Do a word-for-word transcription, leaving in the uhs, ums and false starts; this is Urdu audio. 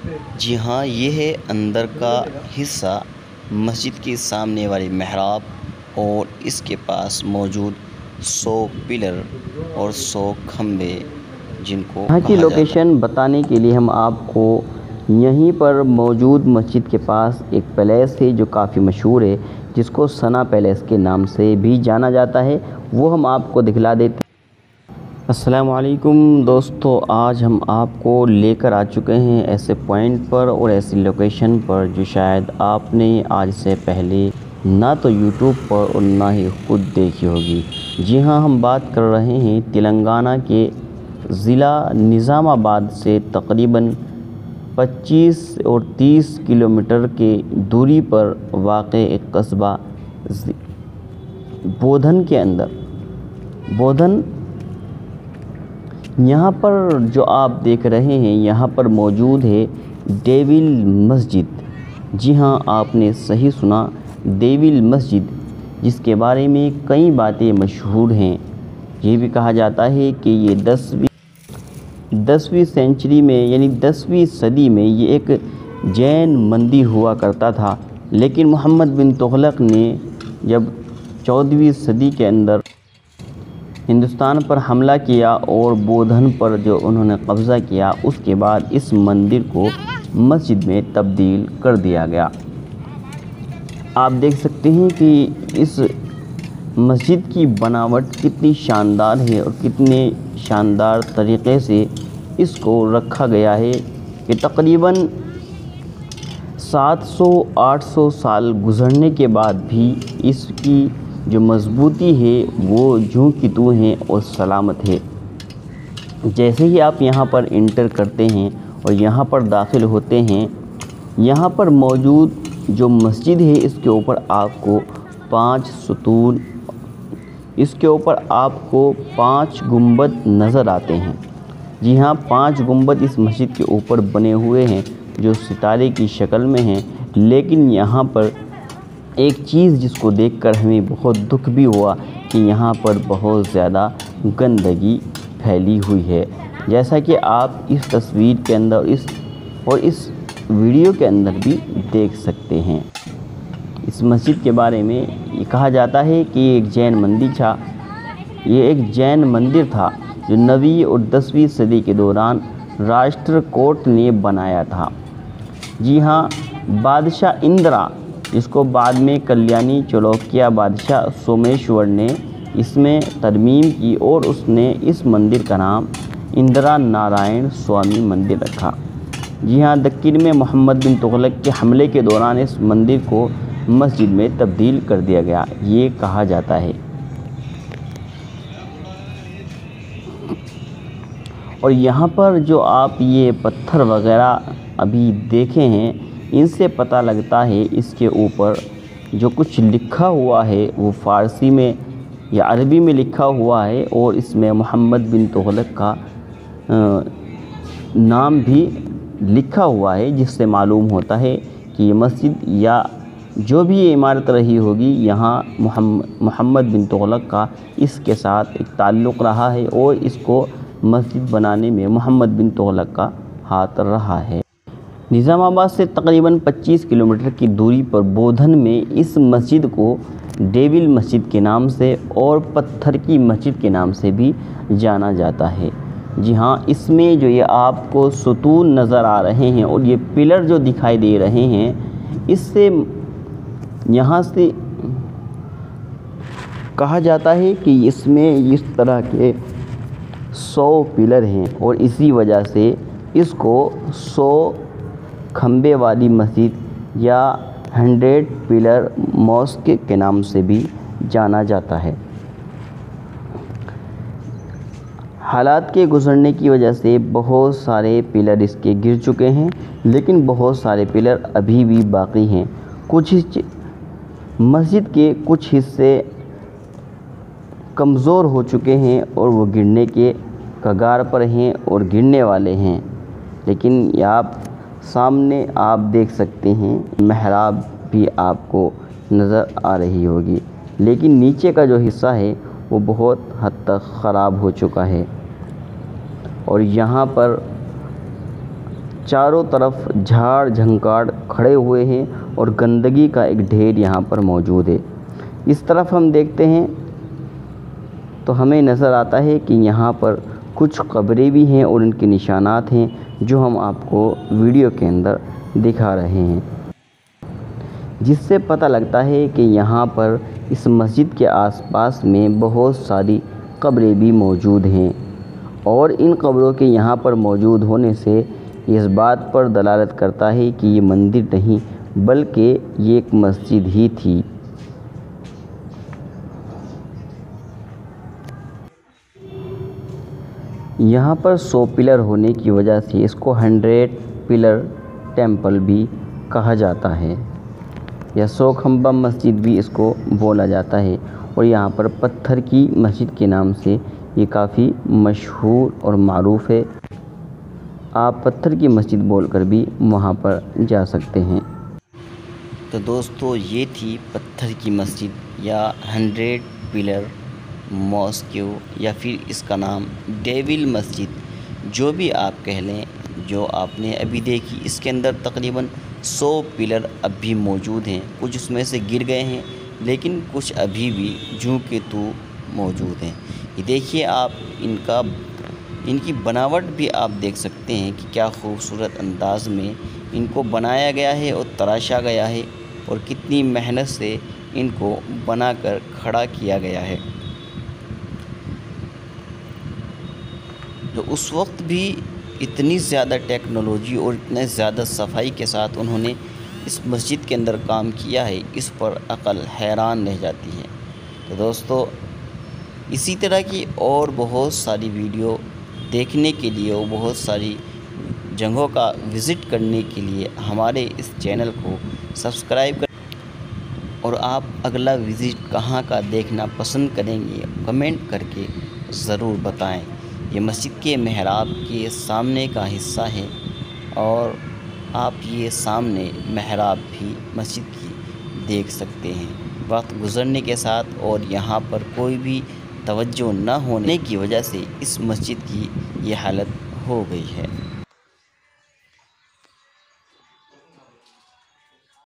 جی ہاں، یہ ہے اندر کا حصہ، مسجد کے سامنے والی محراب، اور اس کے پاس موجود سو پلر اور سو کھمبے جن کو یہاں کی کہا جاتا ہے۔ لوکیشن بتانے کے لیے ہم آپ کو یہیں پر موجود مسجد کے پاس ایک پیلیس ہے جو کافی مشہور ہے، جس کو ثنا پیلیس کے نام سے بھی جانا جاتا ہے، وہ ہم آپ کو دکھلا دیتے ہیں۔ السلام علیکم دوستو، آج ہم آپ کو لے کر آ چکے ہیں ایسے پوائنٹ پر اور ایسی لوکیشن پر جو شاید آپ نے آج سے پہلے نہ تو یوٹیوب پر اور نہ ہی خود دیکھی ہوگی۔ جی ہاں، ہم بات کر رہے ہیں تلنگانہ کے ضلع نظام آباد سے تقریباً پچیس اور تیس کلومیٹر کے دوری پر واقع ایک قصبہ بودھن کے اندر۔ بودھن یہاں پر جو آپ دیکھ رہے ہیں، یہاں پر موجود ہے ڈیول مسجد۔ جی ہاں، آپ نے صحیح سنا، ڈیول مسجد، جس کے بارے میں کئی باتیں مشہور ہیں۔ یہ بھی کہا جاتا ہے کہ یہ دسویں دسویں سینچری میں یعنی دسویں صدی میں یہ ایک جین مندر ہوا کرتا تھا، لیکن محمد بن تغلق نے جب چودہویں صدی کے اندر ہندوستان پر حملہ کیا اور بودھن پر جو انہوں نے قبضہ کیا، اس کے بعد اس مندر کو مسجد میں تبدیل کر دیا گیا۔ آپ دیکھ سکتے ہیں کہ اس مسجد کی بناوٹ کتنی شاندار ہے اور کتنے شاندار طریقے سے اس کو رکھا گیا ہے کہ تقریباً سات سو آٹھ سو سال گزرنے کے بعد بھی اس کی جو مضبوطی ہے وہ جوں کی توں ہے اور سلامت ہے۔ جیسے ہی آپ یہاں پر انٹر کرتے ہیں اور یہاں پر داخل ہوتے ہیں، یہاں پر موجود جو مسجد ہے اس کے اوپر آپ کو پانچ ستون اس کے اوپر آپ کو پانچ گنبد نظر آتے ہیں۔ جی ہاں، پانچ گنبد اس مسجد کے اوپر بنے ہوئے ہیں جو ستارے کی شکل میں ہیں، لیکن یہاں پر ایک چیز جس کو دیکھ کر ہمیں بہت دکھ بھی ہوا کہ یہاں پر بہت زیادہ گندگی پھیلی ہوئی ہے، جیسا کہ آپ اس تصویر کے اندر اس اور اس ویڈیو کے اندر بھی دیکھ سکتے ہیں۔ اس مسجد کے بارے میں یہ کہا جاتا ہے کہ یہ ایک جین مندر تھا یہ ایک جین مندر تھا جو نویں اور دسویں صدی کے دوران راشٹر کوٹ نے بنایا تھا۔ جی ہاں، بادشاہ اندرا، جس کو بعد میں کلیانی چلوکیہ بادشاہ سومیشور نے اس میں ترمیم کی اور اس نے اس مندر کا نام اندرا نارائن سوامی مندر رکھا۔ جی ہاں، دکن میں محمد بن تغلق کے حملے کے دوران اس مندر کو مسجد میں تبدیل کر دیا گیا، یہ کہا جاتا ہے۔ اور یہاں پر جو آپ یہ پتھر وغیرہ ابھی دیکھے ہیں، ان سے پتہ لگتا ہے اس کے اوپر جو کچھ لکھا ہوا ہے وہ فارسی میں یا عربی میں لکھا ہوا ہے، اور اس میں محمد بن تغلق کا نام بھی لکھا ہوا ہے، جس سے معلوم ہوتا ہے کہ یہ مسجد یا جو بھی یہ عمارت رہی ہوگی، یہاں محمد بن تغلق کا اس کے ساتھ ایک تعلق رہا ہے اور اس کو مسجد بنانے میں محمد بن تغلق کا ہاتھ رہا ہے۔ نظام آباد سے تقریباً پچیس کلومیٹر کی دوری پر بودھن میں اس مسجد کو ڈیول مسجد کے نام سے اور پتھر کی مسجد کے نام سے بھی جانا جاتا ہے۔ جی ہاں، اس میں جو یہ آپ کو ستون نظر آ رہے ہیں اور یہ پلر جو دکھائی دے رہے ہیں، اس سے یہاں سے کہا جاتا ہے کہ اس میں اس طرح کے سو پلر ہیں اور اسی وجہ سے اس کو سو کھمبے والی مسجد یا ہنڈریڈ پلر ماسک کے نام سے بھی جانا جاتا ہے۔ حالات کے گزرنے کی وجہ سے بہت سارے پلر اس کے گر چکے ہیں، لیکن بہت سارے پلر ابھی بھی باقی ہیں۔ کچھ مسجد کے کچھ حصے کمزور ہو چکے ہیں اور وہ گرنے کے کگار پر ہیں اور گرنے والے ہیں، لیکن آپ سامنے آپ دیکھ سکتے ہیں محراب بھی آپ کو نظر آ رہی ہوگی، لیکن نیچے کا جو حصہ ہے وہ بہت حد تک خراب ہو چکا ہے۔ اور یہاں پر चारों तरफ झाड़ झंकाड़ खड़े हुए हैं और गंदगी का एक ढेर यहाँ पर मौजूद है। इस तरफ हम देखते हैं तो हमें नज़र आता है कि यहाँ पर कुछ कब्रें भी हैं और इनके निशानात हैं जो हम आपको वीडियो के अंदर दिखा रहे हैं, जिससे पता लगता है कि यहाँ पर इस मस्जिद के आसपास में बहुत सारी कब्रें भी मौजूद हैं और इन कब्रों के यहाँ पर मौजूद होने से इस बात पर दलालत करता है कि ये मंदिर नहीं बल्कि ये एक मस्जिद ही थी। यहाँ पर सौ पिलर होने की वजह से इसको हंड्रेड पिलर टेंपल भी कहा जाता है या सौ खंबा मस्जिद भी इसको बोला जाता है। और यहाँ पर पत्थर की मस्जिद के नाम से ये काफ़ी मशहूर और मारूफ़ है। आप पत्थर की मस्जिद बोलकर भी वहाँ पर जा सकते हैं। तो दोस्तों ये थी पत्थर की मस्जिद या हंड्रेड पिलर मॉस्क्यू या फिर इसका नाम डेविल मस्जिद, जो भी आप कह लें, जो आपने अभी देखी। इसके अंदर तकरीबन सौ पिलर अब भी मौजूद हैं। कुछ उसमें से गिर गए हैं लेकिन कुछ अभी भी जूं के तू मौजूद हैं। ये देखिए आप, इनका इनकी बनावट भी आप देख सकते हैं कि क्या खूबसूरत अंदाज में इनको बनाया गया है और तराशा गया है और कितनी मेहनत से इनको बनाकर खड़ा किया गया है। तो उस वक्त भी इतनी ज़्यादा टेक्नोलॉजी और इतने ज़्यादा सफाई के साथ उन्होंने इस मस्जिद के अंदर काम किया है, इस पर अक़ल हैरान रह जाती है। तो दोस्तों इसी तरह की और बहुत सारी वीडियो देखने के लिए और बहुत सारी जगहों का विज़िट करने के लिए हमारे इस चैनल को सब्सक्राइब कर और आप अगला विज़िट कहाँ का देखना पसंद करेंगे कमेंट करके ज़रूर बताएं। ये मस्जिद के मेहराब के सामने का हिस्सा है और आप ये सामने मेहराब भी मस्जिद की देख सकते हैं। वक्त गुज़रने के साथ और यहाँ पर कोई भी तवज्जो न होने की वजह से इस मस्जिद की ये हालत हो गई है।